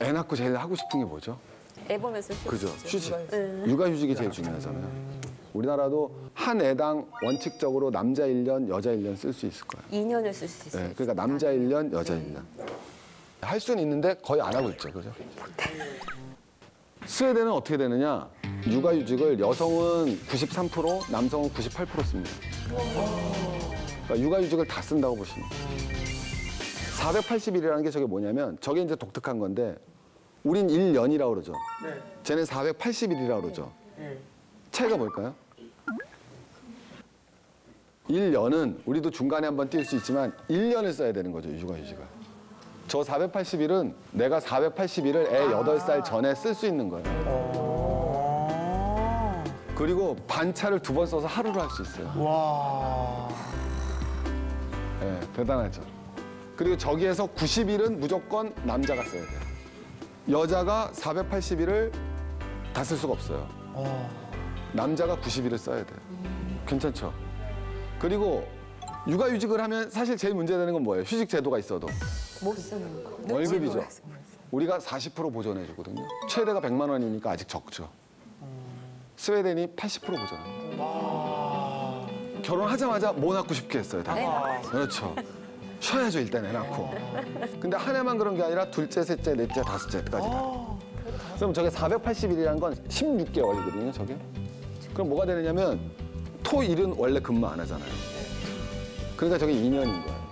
애 낳고 제일 하고 싶은 게 뭐죠? 애 보면서 휴식. 그죠, 휴직. 육아휴직이 제일 중요하잖아요. 우리나라도 한 애당 원칙적으로 남자 1년, 여자 1년 쓸 수 있을 거예요. 2년을 쓸 수 있어요. 네, 그러니까 남자 1년, 여자 1년. 할 수는 있는데 거의 안 하고 있죠, 그죠? 스웨덴은 어떻게 되느냐? 육아휴직을 여성은 93%, 남성은 98% 씁니다. 그러니까 육아휴직을 다 쓴다고 보시면 돼요. 480일이라는 게 저게 뭐냐면 저게 이제 독특한 건데 우린 1년이라고 그러죠. 네. 쟤는 480일이라고 그러죠. 차이가 뭘까요? 1년은 우리도 중간에 한번 뛸 수 있지만 1년을 써야 되는 거죠, 육아휴직을. 저 480일은 내가 480일을 애 8살 전에 쓸 수 있는 거예요. 그리고 반차를 2번 써서 하루를 할 수 있어요. 와. 네, 대단하죠. 그리고 저기에서 90일은 무조건 남자가 써야 돼요. 여자가 480일을 다 쓸 수가 없어요. 남자가 90일을 써야 돼요. 괜찮죠? 그리고 육아휴직을 하면 사실 제일 문제되는 건 뭐예요? 휴직 제도가 있어도. 못 쓰는 거. 월급이죠. 우리가 40% 보전해 주거든요. 최대가 100만 원이니까 아직 적죠. 스웨덴이 80% 보전합니다. 결혼하자마자 뭐 낳고 싶게 했어요, 다. 그렇죠. 쉬어야죠, 일단 애 낳고. 근데 한 해만 그런 게 아니라 둘째, 셋째, 넷째, 다섯째까지 다. 그럼 저게 480일이라는 건 16개월이거든요, 저게. 그럼 뭐가 되느냐면 토, 일은 원래 근무 안 하잖아요. 그러니까 저게 2년인 거예요.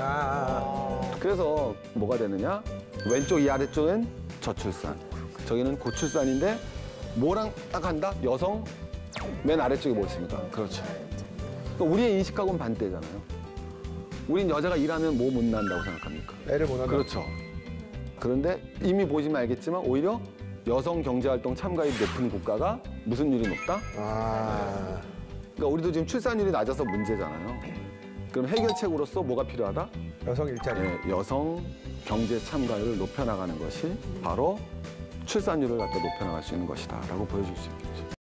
그래서 뭐가 되느냐? 왼쪽 이 아래쪽은 저출산, 저기는 고출산인데 뭐랑 딱 한다? 여성 맨 아래쪽에 뭐 있습니까? 그렇죠. 그러니까 우리의 인식하고는 반대잖아요. 우린 여자가 일하면 뭐 못 난다고 생각합니까? 애를 못 낳는다. 그렇죠. 그런데 이미 보시면 알겠지만 오히려 여성 경제활동 참가율이 높은 국가가 무슨 율이 높다? 그러니까 우리도 지금 출산율이 낮아서 문제잖아요. 그럼 해결책으로서 뭐가 필요하다? 여성 일자리. 네, 여성 경제 참가율을 높여나가는 것이 바로 출산율을 갖다 높여나갈 수 있는 것이다 라고 보여줄 수 있겠죠.